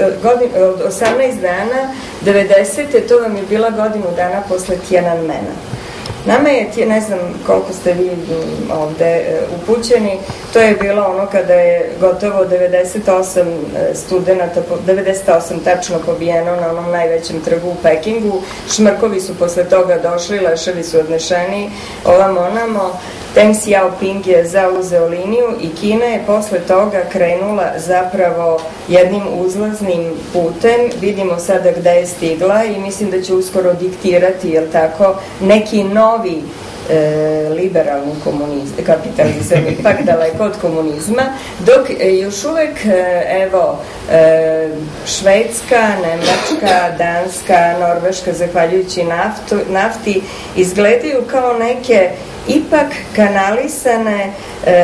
90. to vam je bila godinu dana posle Tiananmena. Nama je, ne znam koliko ste vi ovde upućeni, to je bilo ono kada je gotovo 98 studenta, 98 tačno pobijeno na onom najvećem trgu u Pekingu, šmrkovi su posle toga došli, leševi su odnešeni, ovamo onamo, Deng Xiaoping je zauzeo liniju i Kina je posle toga krenula zapravo jednim uzlaznim putem, vidimo sada gde je stigla i mislim da će uskoro diktirati, jel tako, neki novi liberalni kapitalizam, ipak daleko od komunizma, dok još uvek, evo, Švedska, Nemačka, Danska, Norveška, zahvaljujući nafti, izgledaju kao neke ipak kanalisane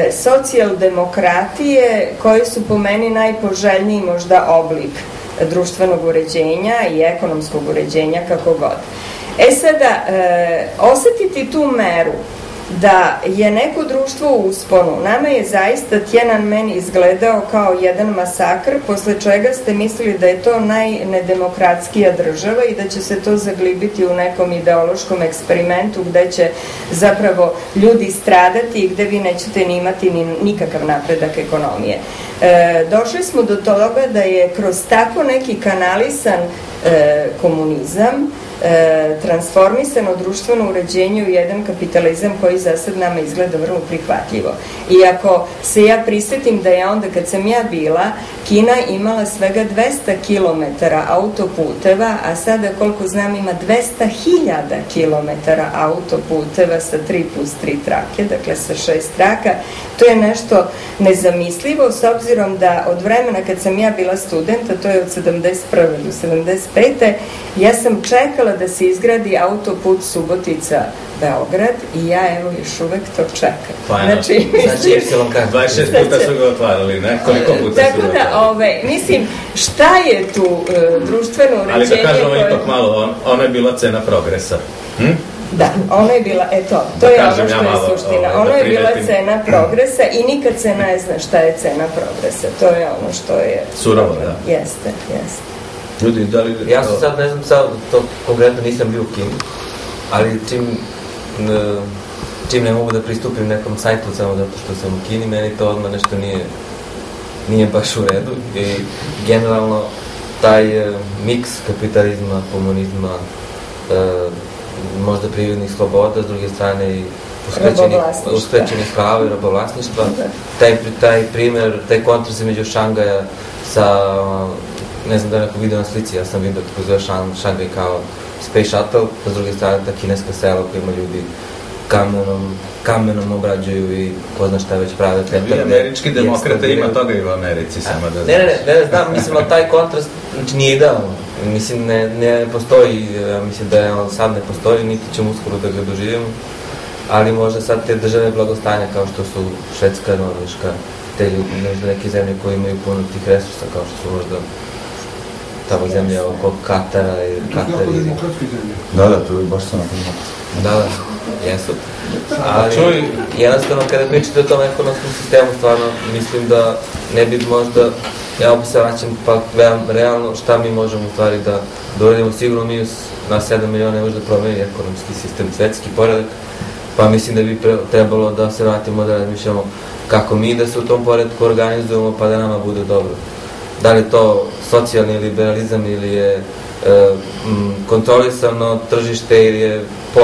socijaldemokratije koje su po meni najpoželjniji možda oblik društvenog uređenja i ekonomskog uređenja, kako god. Sada, osetiti tu meru da je neko društvo u usponu, nama je zaista Tiananmen izgledao kao jedan masakr, posle čega ste mislili da je to najnedemokratskija država i da će se to zaglibiti u nekom ideološkom eksperimentu gde će zapravo ljudi stradati i gde vi nećete ni imati nikakav napredak ekonomije. Došli smo do toga da je kroz tako neki kanalisan komunizam transformisano društveno uređenje u jedan kapitalizam koji za sad nama izgleda vrlo prihvatljivo. I ako se ja prisetim da je onda kad sam ja bila, Kina imala svega 200 km autoputeva, a sada koliko znam ima 200.000 km autoputeva sa 3+3 trake, dakle sa 6 traka. To je nešto nezamislivo s obzirom da od vremena kad sam ja bila studenta, to je od 71. do 75. ja sam čekala da se izgradi autoput Subotica-Beograd i ja evo još uvek to čekam. Znači 26 puta su ga otvarali, ne? Koliko puta su ga otvarali? Tako da, mislim, šta je tu društveno uređenje? Ali da kažemo ipak malo, ono je bila cena progresa. Da, ono je bila, to je ono što je suština. Ono je bila cena progresa i nikad se ne zna šta je cena progresa. To je ono što je... Surovo, da. Jeste. Ljudi, da li... Ja sam sad, ne znam, sad to konkretno nisam bio u Kini, ali čim ne mogu da pristupim nekom sajtu samo zato što sam u Kini, meni to odmah nešto nije baš u redu i generalno taj miks kapitalizma, komunizma, možda prirodnih sloboda, s druge strane i uskraćenih prava i robovlasništva. Taj primer, taj kontrast između Šangaja sa, ne znam da je neko vidio na slici, ja sam vidio kako zove Šangaj kao Space Shuttle, a s druge strane ta kineska sela koja ima ljudi kamenom obrađuju i ko zna šta već prave. Vi američki demokrate ima toga i u Americi samo da znaš. Ne znam, mislim, ali taj kontrast nije idealno. Mislim, ne postoji, mislim da on sad ne postoji, niti ćemo uskoro da ga doživimo, ali možda sad te države blagostanja kao što su Švedska, Norveška, te ljudi, možda neke zemlje koje imaju puno tih resursa kao što su možda tamo zemlje oko Katara i Katari. Da, to je baš sam napravljeno. Da, jesu. Ali, jednostavno, kada pričate o tom ekonomskom sistemu, stvarno, mislim da ne bi možda, ja opet se vraćam, pa realno, šta mi možemo u stvari da uradimo, sigurno mi na 7 miliona ne može da promeni ekonomski sistem, svetski poredak, pa mislim da bi trebalo da se vratimo da razmišljamo kako mi da se u tom poredku organizujemo, pa da nama bude dobro. Da li je to socijalni liberalizam ili je kontrolisano tržište ili je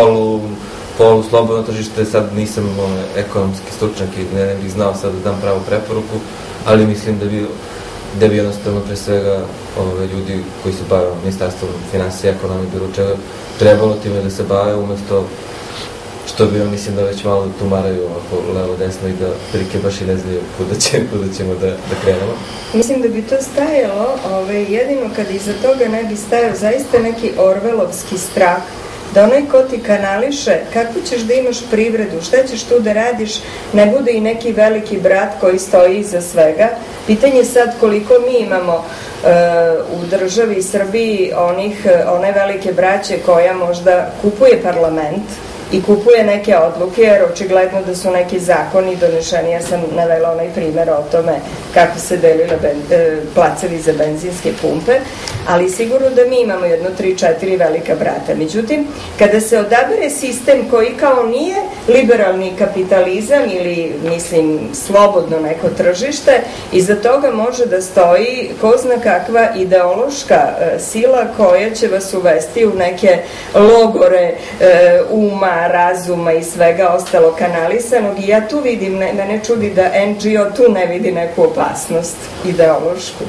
polu slobodno tržište, sad nisam ekonomski stručnjak i ne bih znao sad da dam pravu preporuku, ali mislim da bi jednostavno pre svega ljudi koji se bave ministarstvom financija, ekonomije, bilo čega, trebalo time da se bave umesto što bi mislim da već malo tumaraju ovako levo desno i da prilike baš i ne znaju kuda ćemo da krenemo. Mislim da bi to stajalo, jedino kad iza toga ne bi stajao zaista neki orvelovski strah, da onaj ko ti kanališe kako ćeš da imaš privredu, šta ćeš tu da radiš, ne bude i neki veliki brat koji stoji iza svega. Pitanje je sad koliko mi imamo u državi Srbiji one velike braće koja možda kupuje parlament i kupuje neke odluke, jer očigledno da su neki zakoni donešeni, jer sam navela onaj primer o tome kako se delile placevi za benzinske pumpe, ali sigurno da mi imamo 3-4 velika brata. Međutim, kada se odabere sistem koji kao nije liberalni kapitalizam ili, mislim, slobodno neko tržište, iza toga može da stoji ko zna kakva ideološka sila koja će vas uvesti u neke logore uma, razuma i svega ostalo kanalisanog, i ja tu vidim, mene čudi da NGO tu ne vidi neku opasnost ideološku.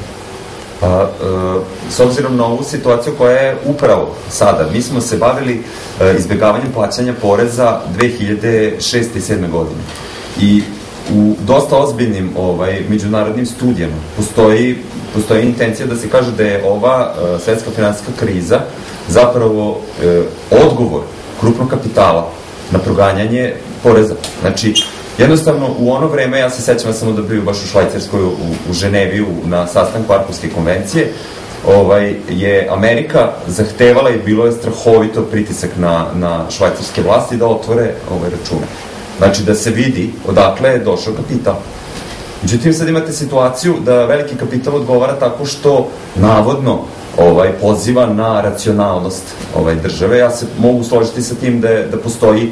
S obzirom na ovu situaciju koja je upravo sada, mi smo se bavili izbjegavanjem plaćanja poreza 2006. i 2007. godine i u dosta ozbiljnim međunarodnim studijama postoji intencija da se kaže da je ova svetska finansijska kriza zapravo odgovor krupnog kapitala na proganjanje poreza. Znači, jednostavno, u ono vreme, ja se sećam da sam odabrio baš u Švajcarskoj, u Ženevi, na sastanku Arhuske konvencije, je Amerika zahtevala i bilo je strahovito pritisak na švajcarske vlasti da otvore račune. Znači, da se vidi odakle je došao kapital. Međutim, sad imate situaciju da veliki kapital odgovara tako što navodno poziva na racionalnost države. Ja se mogu složiti sa tim da postoji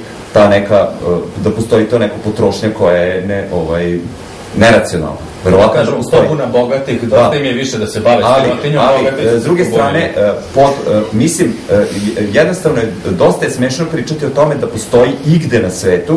to neka potrošnja koja je neracionalna. Verovatno kažem, popuna bogatih, dosta im je više da se bave sirotinjom. Ali, s druge strane, mislim, jednostavno dosta je smešno pričati o tome da postoji igde na svetu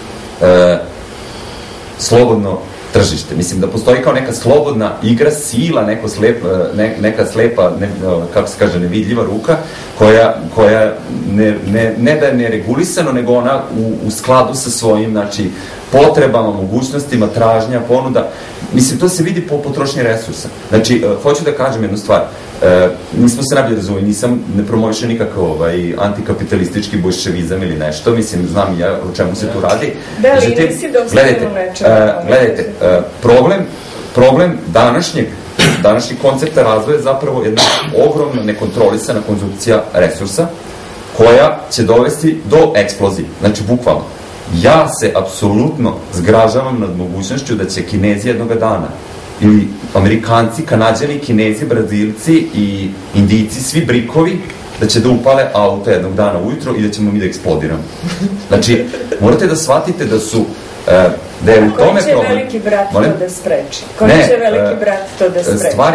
slobodno tržište. Mislim da postoji kao neka slobodna igra sila, neka slepa, kako se kaže, nevidljiva ruka, koja ne da je neregulisano, nego ona u skladu sa svojim, znači, potrebama, mogućnostima, tražnja, ponuda. Mislim, to se vidi po potrošnji resursa. Znači, hoću da kažem jednu stvar. Nismo se najbolje razumeli, ne promovišem nikakav antikapitalistički bolševizam ili nešto, mislim, znam i ja o čemu se tu radi. Da, ali nisi dostavljeno nečemu. Gledajte, problem današnjeg koncepta razvoja je zapravo jedna ogromna nekontrolisana konzumpcija resursa koja će dovesti do eksplozije. Znači, bukvalno. Ja se apsolutno zgražavam nad mogućnošću da će Kinezi jednoga dana, ili Amerikanci, Kanađani, Kinezi, Brazilci i Indijci, svi brikovi, da će da upale auto jednog dana ujutro i da ćemo mi da eksplodiramo. Znači, morate da shvatite da su da je u tome problem. Ko će veliki brat to da spreči? Ko će veliki brat to da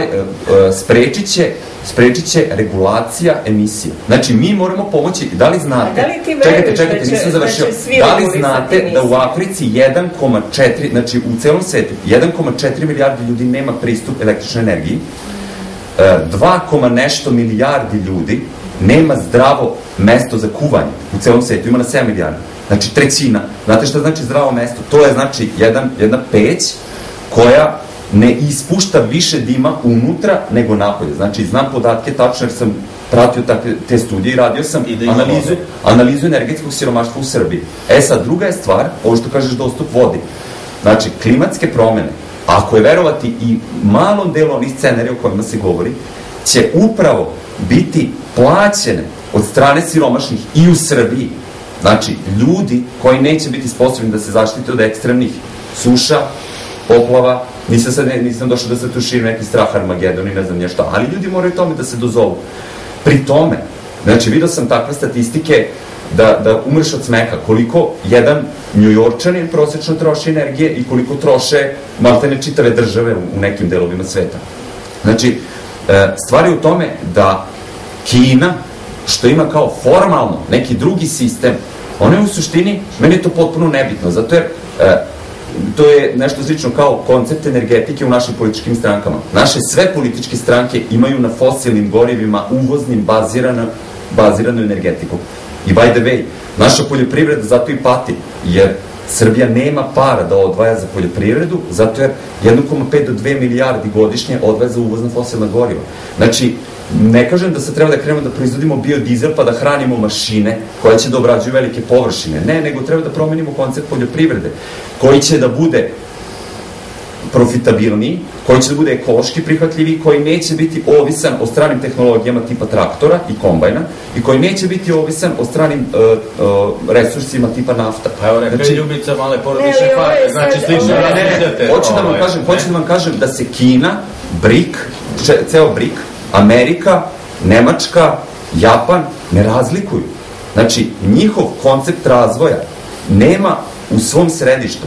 spreči? Sprečit će regulacija emisije. Znači, mi moramo pomoći, da li znate, čekajte, nisam završio, da li znate da u Africi 1,4, znači u celom svetu, 1,4 milijardi ljudi nema pristup električnoj energiji, 2, nešto milijardi ljudi nema zdravo mesto za kuvanje u celom svetu, ima na 7 milijardi. Znači, trećina. Znate šta znači zdravo mesto? To je, znači, jedna peć koja ne ispušta više dima unutra nego napolje. Znači, znam podatke tačno jer sam pratio te studije i radio sam analizu energetskog siromaštva u Srbiji. Sad, druga je stvar, ovo što kažeš, dostup vodi. Znači, klimatske promene, ako je verovati i malom delu onih scenarija o kojima se govori, će upravo biti plaćene od strane siromašnih i u Srbiji. Znači, ljudi koji neće biti sposobni da se zaštite od ekstremnih suša, poplava, nisam došao da se tu širi neki strah Armagedon i ne znam nije šta, ali ljudi moraju tome da se dozovu. Pri tome, znači, vidio sam takve statistike da umreš od smeha, koliko jedan Njujorčanin prosečno troši energije i koliko troše maltene čitave države u nekim delovima sveta. Znači, stvar je u tome da Kina, što ima kao formalno neki drugi sistem, ono je u suštini, meni je to potpuno nebitno, zato jer to je nešto slično kao koncept energetike u našim političkim strankama. Naše sve političke stranke imaju na fosilnim gorivima uvoznim baziranu energetiku. I by the way, naša poljoprivreda zato i pati, jer Srbija nema para da odvaja za poljoprivredu, zato jer 1,5 do 2 milijardi godišnje odvaja za uvozna fosilna goriva. Znači, ne kažem da se treba da krenemo da proizvodimo biodizel pa da hranimo mašine koje će da obrađuju velike površine. Ne, nego treba da promenimo koncept poljoprivrede koji će da bude profitabilniji, koji će da bude ekološki prihvatljiviji, koji neće biti ovisan o stranim tehnologijama tipa traktora i kombajna i koji neće biti ovisan o stranim resursima tipa nafta. Pa evo rekao je Ljubica male porodične farme, znači slično razmišljate. Hoću da vam kažem da se Kina, BRIC, ceo BRIC, Amerika, Nemačka, Japan ne razlikuju. Znači, njihov koncept razvoja nema u svom središtu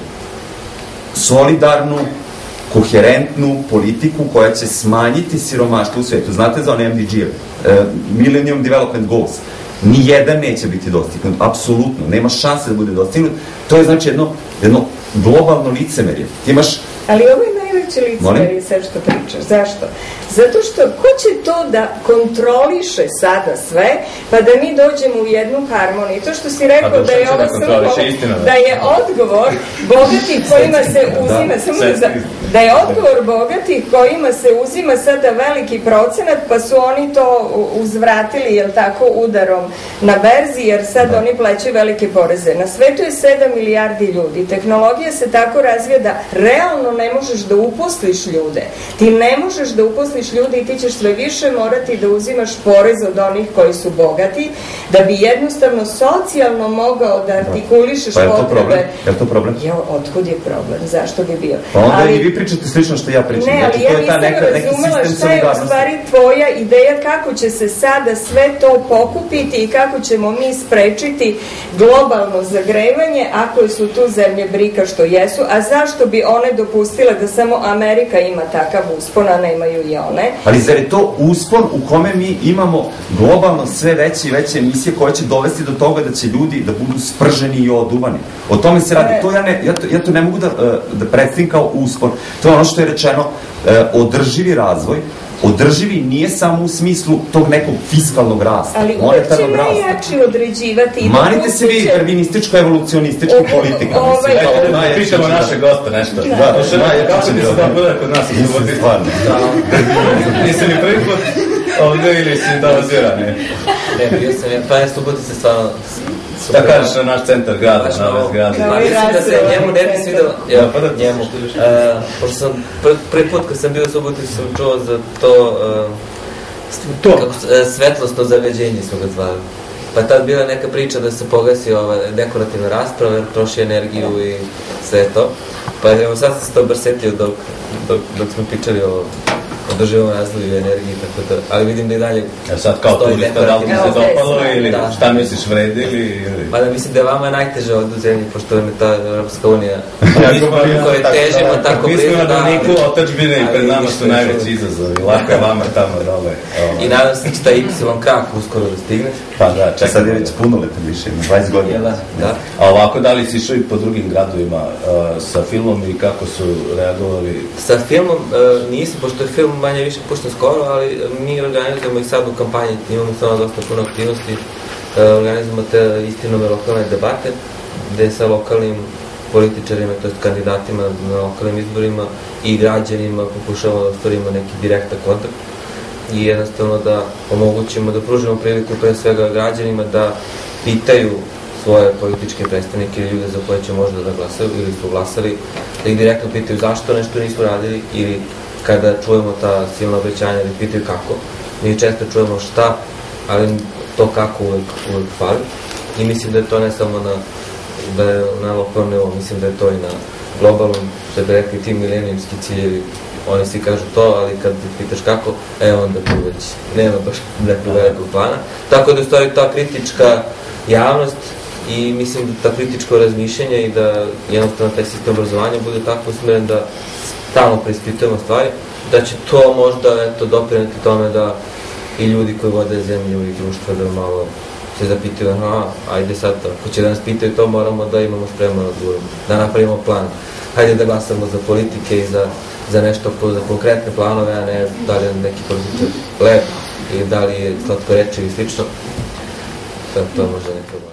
solidarnu, koherentnu politiku koja će smanjiti siromaštvo u svetu. Znate za one MDG-eve, Millennium Development Goals. Nijedan neće biti dostignut, apsolutno, nema šanse da bude dostignut. To je znači jedno globalno licemerje. Ti imaš... Ali ovo je najveće licemerje sve što pričaš. Zašto? Zato što ko će to da kontroliše sada sve, pa da mi dođemo u jednu harmoniju? To što si rekao da je ovo samo, da je odgovor bogatih kojima se uzima, da je odgovor bogatih kojima se uzima sada veliki procenat, pa su oni to uzvratili, jel tako, udarom na berzi, jer sad oni plaćaju velike poreze. Na svetu je 7 milijardi ljudi. Tehnologija se tako razvija da realno ne možeš da uposliš ljude. Ti ne možeš da uposliš ljude i ti ćeš sve više morati da uzimaš porez od onih koji su bogati, da bi jednostavno socijalno mogao da artikulišeš potrebe. Je li to problem? Otkud je problem? Zašto bi bio? Pa onda i vi pričate slično što ja pričam. Ne, ali ja nisam razumela šta je u stvari tvoja ideja, kako će se sada sve to pokupiti i kako ćemo mi sprečiti globalno zagrevanje ako su tu zemlje BRIC-a što jesu, a zašto bi one dopustile da samo Amerika ima takav uspon, a nemaju i one. Ali zar je to uspon u kome mi imamo globalno sve veće i veće emisije koje će dovesti do toga da će ljudi da budu sprženi i oduvani? O tome se radi. Ja to ne mogu da predstavim kao uspon. To je ono što je rečeno, održivi razvoj. Održivi nije samo u smislu tog nekog fiskalnog rasta, monetarnog rasta. Ali uvek će najjači određivati... Manite se vi terminističko-evolucionističku politiku. Pitamo naše goste nešto. Kako ti se da bude kod nas u subotu? Stvarno. Nisi ni prvi put ovdje ili si dolaziran? Ne, bio sam, pa je suboti se stvarno... Da kažeš na naš centar grada, na ove zgrade. Mislim da se njemu ne bi svidelo, njemu, pošto sam prvi put kad sam bio u Subotici sam čuo za to svetlosno zagađenje su ga zvali. Pa tad bila neka priča da se pogasi ova dekorativna rasprava jer troši energiju i sve to. Pa evo sad sam se to bar setio dok smo pričali o održivom razvoju energiji, tako da, ali vidim da i dalje... Sad kao turista, da li ti se dopalo ili šta misliš, vredi ili... Pa da mislim da je vama najteže ovdje u zemlji, pošto je ta Europska unija koje težimo tako blizu. Mi smo na doniku otačbine i pred nama su najveći izazovi, lako je vama tamo dole. I nadam se da će taj Y krak uskoro da stigne. Pa da, čekaj. Sad je već punoletan više, 20 godina. A ovako, da li si išao i po drugim gradovima sa filmom i kako su reagovali? Sa filmom nisam, pošto je film manje više pušten skoro, ali mi organizujemo i sad u kampanji, imamo stvarno dosta puno aktivnosti, organizujemo te istinove lokalne debate, gde sa lokalnim političarima, to je kandidatima na lokalnim izborima i građanima pokušavamo da ostvarimo neki direktan kontakt i jednostavno da omogućimo, da pružimo priliku pre svega građanima da pitaju svoje političke predstavnike ili ljude za koje će možda da glasaju ili su glasali, da ih direktno pitaju zašto nešto nisu radili ili kada čujemo ta silna obećanja da pitaju kako. Mi često čujemo šta, ali to kako uvek fali. I mislim da je to ne samo na lokalnom nivou, mislim da je to i na globalnom, što bi rekli ti milenijumski ciljevi. Oni svi kažu to, ali kad ti pitaš kako, onda tu već nema baš nekog velikog plana. Tako da je u stvari ta kritička javnost i mislim da ta kritičko razmišljanje i da jednostavno taj sistem obrazovanja bude tako usmeren da stalno preispitujemo stvari, da će to možda doprineti tome da i ljudi koji vode zemlju i društvo da malo se zapitaju, ajde sad, ako će da nas pitaju to, moramo da imamo spremno odgovor, da napravimo plan. Hajde da glasamo za politike i za nešto, za konkretne planove, a ne da li je neki političar lep ili da li je slatko reči ili slično. To možda ne problem.